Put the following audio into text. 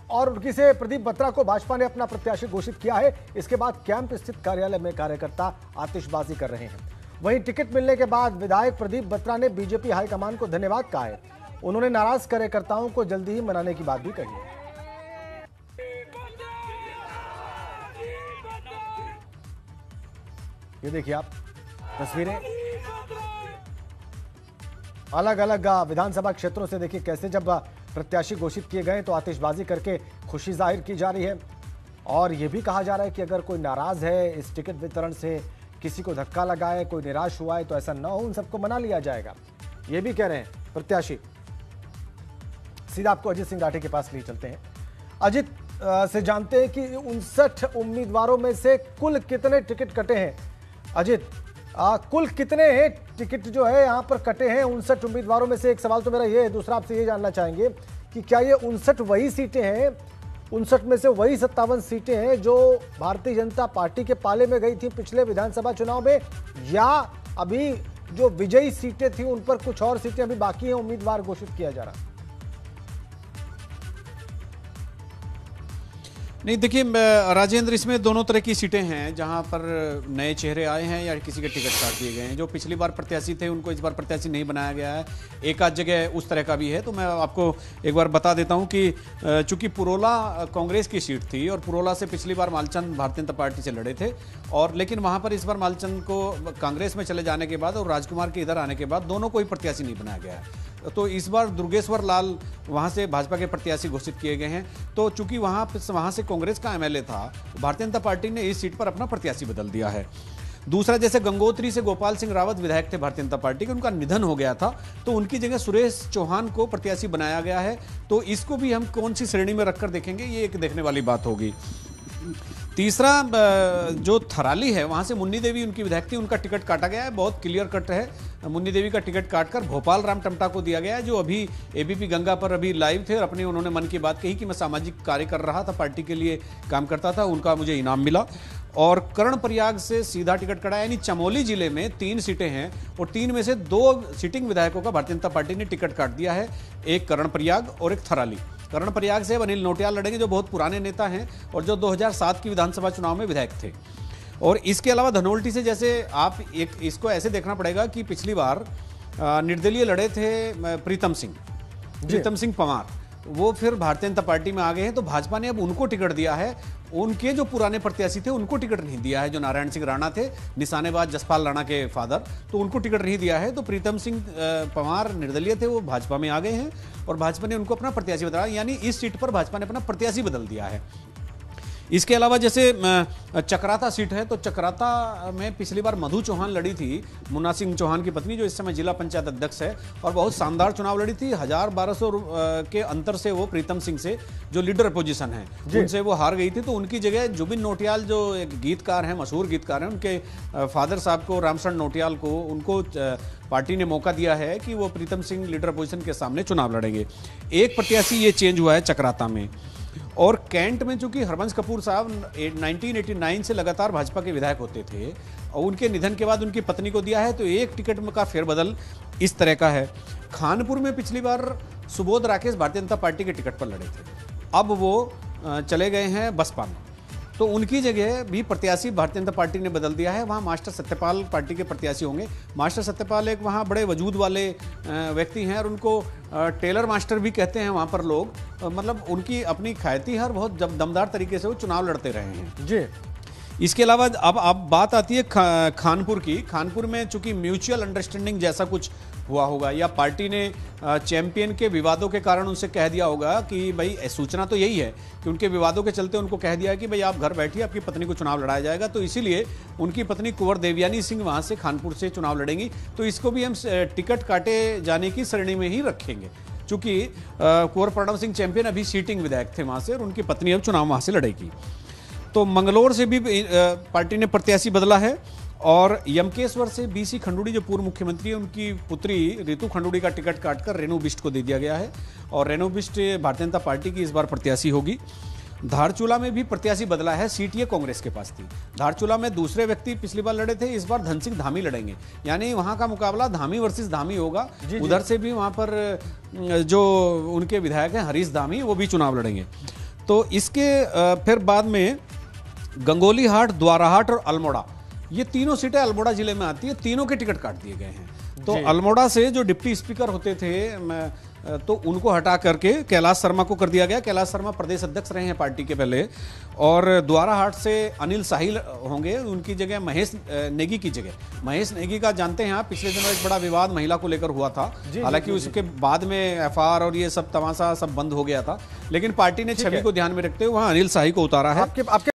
और उनकी से प्रदीप बत्रा को भाजपा ने अपना प्रत्याशी घोषित किया है। इसके बाद कैंप स्थित कार्यालय में कार्यकर्ता आतिशबाजी कर रहे हैं। वहीं टिकट मिलने के बाद विधायक प्रदीप बत्रा ने बीजेपी हाईकमान को धन्यवाद कहा है। उन्होंने नाराज कार्यकर्ताओं को जल्दी ही मनाने की बात भी कही है। ये देखिए आप तस्वीरें अलग अलग विधानसभा क्षेत्रों से। देखिए कैसे जब प्रत्याशी घोषित किए गए तो आतिशबाजी करके खुशी जाहिर की जा रही है। और यह भी कहा जा रहा है कि अगर कोई नाराज है इस टिकट वितरण से, किसी को धक्का लगा है, कोई निराश हुआ है, तो ऐसा न हो, उन सबको मना लिया जाएगा। ये भी कह रहे हैं प्रत्याशी। सीधा आपको अजीत सिंह राठी के पास ले चलते हैं। अजीत से जानते हैं कि 59 उम्मीदवारों में से कुल कितने टिकट कटे हैं। अजीत, कुल कितने हैं टिकट जो है यहाँ पर कटे हैं 59 उम्मीदवारों में से? एक सवाल तो मेरा ये है। दूसरा आपसे ये जानना चाहेंगे कि क्या ये 59 वही सीटें हैं, 59 में से वही 57 सीटें हैं जो भारतीय जनता पार्टी के पाले में गई थी पिछले विधानसभा चुनाव में, या अभी जो विजयी सीटें थी उन पर कुछ और सीटें अभी बाकी हैं, उम्मीदवार घोषित किया जा रहा? नहीं, देखिए राजेंद्र, इसमें दोनों तरह की सीटें हैं जहां पर नए चेहरे आए हैं या किसी के टिकट काट दिए गए हैं। जो पिछली बार प्रत्याशी थे उनको इस बार प्रत्याशी नहीं बनाया गया है। एक आध जगह उस तरह का भी है। तो मैं आपको एक बार बता देता हूं कि चूंकि पुरोला कांग्रेस की सीट थी और पुरोला से पिछली बार मालचंद भारतीय जनता पार्टी से लड़े थे, और लेकिन वहां पर इस बार मालचंद को कांग्रेस में चले जाने के बाद और राजकुमार के इधर आने के बाद दोनों को ही प्रत्याशी नहीं बनाया गया है। तो इस बार दुर्गेश्वर लाल वहां से भाजपा के प्रत्याशी घोषित किए गए हैं। तो चूंकि वहां से कांग्रेस का एमएलए था, भारतीय जनता पार्टी ने इस सीट पर अपना प्रत्याशी बदल दिया है। दूसरा, जैसे गंगोत्री से गोपाल सिंह रावत विधायक थे भारतीय जनता पार्टी के, उनका निधन हो गया था, तो उनकी जगह सुरेश चौहान को प्रत्याशी बनाया गया है। तो इसको भी हम कौन सी श्रेणी में रखकर देखेंगे, ये एक देखने वाली बात होगी। तीसरा, जो थराली है वहां से मुन्नी देवी उनकी विधायक थी, उनका टिकट काटा गया है। बहुत क्लियर कट है। मुन्नी देवी का टिकट काटकर भोपाल राम टमटा को दिया गया है, जो अभी एबीपी गंगा पर अभी लाइव थे और अपने उन्होंने मन की बात कही कि मैं सामाजिक कार्य कर रहा था, पार्टी के लिए काम करता था, उनका मुझे इनाम मिला। और कर्णप्रयाग से सीधा टिकट कटा, यानी चमोली जिले में 3 सीटें हैं और 3 में से 2 सिटिंग विधायकों का भारतीय जनता पार्टी ने टिकट काट दिया है। एक कर्णप्रयाग और एक थराली। कर्णप्रयाग से अनिल नोटियाल लड़ेंगे, जो बहुत पुराने नेता हैं और जो 2007 की विधानसभा चुनाव में विधायक थे। और इसके अलावा धनोल्टी से, जैसे आप एक इसको ऐसे देखना पड़ेगा कि पिछली बार निर्दलीय लड़े थे प्रीतम सिंह पंवार, वो फिर भारतीय जनता पार्टी में आ गए हैं। तो भाजपा ने अब उनको टिकट दिया है। उनके जो पुराने प्रत्याशी थे उनको टिकट नहीं दिया है, जो नारायण सिंह राणा थे, निशानेबाज जसपाल राणा के फादर, तो उनको टिकट नहीं दिया है। तो प्रीतम सिंह पंवार निर्दलीय थे, वो भाजपा में आ गए हैं और भाजपा ने उनको अपना प्रत्याशी बताया, यानी इस सीट पर भाजपा ने अपना प्रत्याशी बदल दिया है। इसके अलावा जैसे चक्राता सीट है, तो चक्राता में पिछली बार मधु चौहान लड़ी थी, मुन्ना सिंह चौहान की पत्नी, जो इस समय जिला पंचायत अध्यक्ष है, और बहुत शानदार चुनाव लड़ी थी। 1200 के अंतर से वो प्रीतम सिंह से, जो लीडर पोजीशन है, उनसे वो हार गई थी। तो उनकी जगह जुबिन नोटियाल, जो एक गीतकार हैं, मशहूर गीतकार हैं, उनके फादर साहब को, रामचंद्र नोटियाल को, उनको पार्टी ने मौका दिया है कि वो प्रीतम सिंह लीडर पोजीशन के सामने चुनाव लड़ेंगे। एक प्रत्याशी ये चेंज हुआ है चक्राता में। और कैंट में चूंकि हरबंस कपूर साहब 1989 से लगातार भाजपा के विधायक होते थे और उनके निधन के बाद उनकी पत्नी को दिया है, तो एक टिकट का फेरबदल इस तरह का है। खानपुर में पिछली बार सुबोध राकेश भारतीय जनता पार्टी के टिकट पर लड़े थे, अब वो चले गए हैं बसपा में, तो उनकी जगह भी प्रत्याशी भारतीय जनता पार्टी ने बदल दिया है। वहाँ मास्टर सत्यपाल पार्टी के प्रत्याशी होंगे। मास्टर सत्यपाल एक वहाँ बड़े वजूद वाले व्यक्ति हैं और उनको टेलर मास्टर भी कहते हैं वहाँ पर लोग। मतलब उनकी अपनी ख्याति है और बहुत दमदार तरीके से वो चुनाव लड़ते रहे हैं जी। इसके अलावा अब बात आती है खानपुर की। खानपुर में चूंकि म्यूचुअल अंडरस्टैंडिंग जैसा कुछ हुआ होगा, या पार्टी ने चैंपियन के विवादों के कारण उनसे कह दिया होगा कि भाई, सूचना तो यही है कि उनके विवादों के चलते उनको कह दिया कि भाई आप घर बैठिए, आपकी पत्नी को चुनाव लड़ाया जाएगा। तो इसीलिए उनकी पत्नी कुंवर देवयानी सिंह वहां से खानपुर से चुनाव लड़ेंगी। तो इसको भी हम टिकट काटे जाने की श्रेणी में ही रखेंगे, चूंकि कुंवर प्रणव सिंह चैंपियन अभी सीटिंग विधायक थे वहां से और उनकी पत्नी अब चुनाव वहां से लड़ेगी। तो मंगलौर से भी पार्टी ने प्रत्याशी बदला है और यमकेश्वर से बीसी खंडूड़ी, जो पूर्व मुख्यमंत्री है, उनकी पुत्री रितु खंडूड़ी का टिकट काटकर रेणु बिष्ट को दे दिया गया है और रेणु बिष्ट भारतीय जनता पार्टी की इस बार प्रत्याशी होगी। धारचूला में भी प्रत्याशी बदला है, सीट ये कांग्रेस के पास थी। धारचूला में दूसरे व्यक्ति पिछली बार लड़े थे, इस बार धन सिंह धामी लड़ेंगे, यानी वहां का मुकाबला धामी वर्सेस धामी होगा। उधर से भी वहां पर जो उनके विधायक हैं हरीश धामी, वो भी चुनाव लड़ेंगे। तो इसके फिर बाद में गंगोली हाट, द्वाराहाट और अल्मोड़ा, ये तीनों सीटें अल्मोड़ा जिले में आती है। तीनों के टिकट काट दिए गए हैं। तो अल्मोड़ा से जो डिप्टी स्पीकर होते थे तो उनको हटा करके कैलाश शर्मा को कर दिया गया। कैलाश शर्मा प्रदेश अध्यक्ष रहे हैं पार्टी के पहले। और द्वाराहाट से अनिल साहिल होंगे, उनकी जगह महेश नेगी की जगह। महेश नेगी का जानते हैं आप, पिछले दिनों एक बड़ा विवाद महिला को लेकर हुआ था। हालांकि उसके बाद में एफआईआर और ये सब तमाशा सब बंद हो गया था, लेकिन पार्टी ने छवि को ध्यान में रखते हुए वहां अनिल साहिल को उतारा है।